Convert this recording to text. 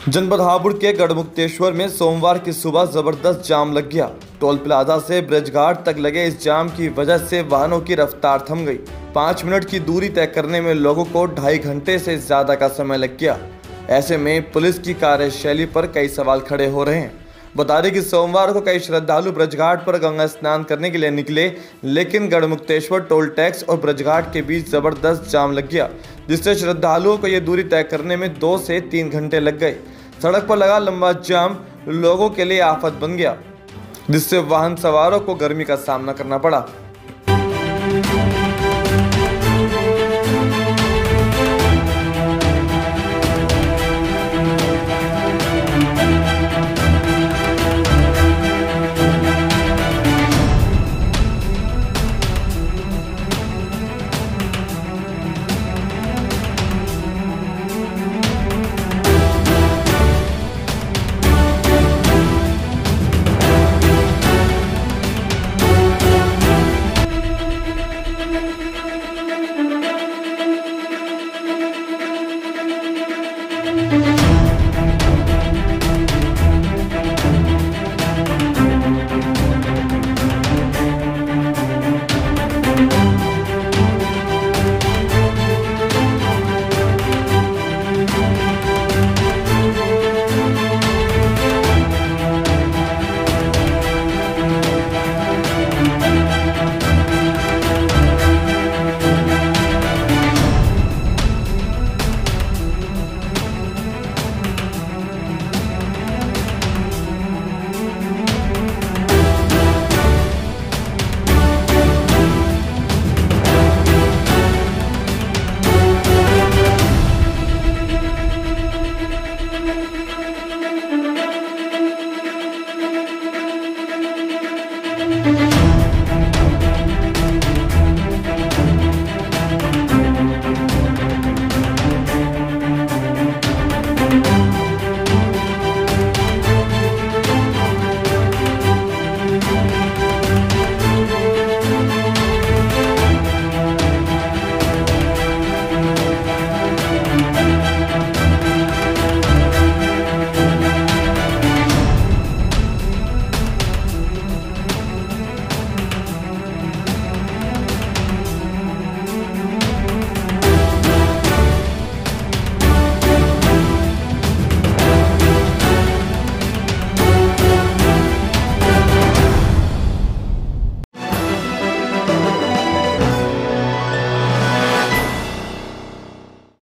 जनपद हापुड़ के गढ़मुक्तेश्वर में सोमवार की सुबह जबरदस्त जाम लग गया। टोल प्लाजा से ब्रजघाट तक लगे इस जाम की वजह से वाहनों की रफ्तार थम गई। 5 मिनट की दूरी तय करने में लोगों को 2.5 घंटे से ज्यादा का समय लग गया। ऐसे में पुलिस की कार्यशैली पर कई सवाल खड़े हो रहे हैं। बता दें कि सोमवार को कई श्रद्धालु ब्रजघाट पर गंगा स्नान करने के लिए निकले, लेकिन गढ़मुक्तेश्वर टोल टैक्स और ब्रजघाट के बीच जबरदस्त जाम लग गया, जिससे श्रद्धालुओं को यह दूरी तय करने में 2 से 3 घंटे लग गए। सड़क पर लगा लंबा जाम लोगों के लिए आफत बन गया, जिससे वाहन सवारों को गर्मी का सामना करना पड़ा।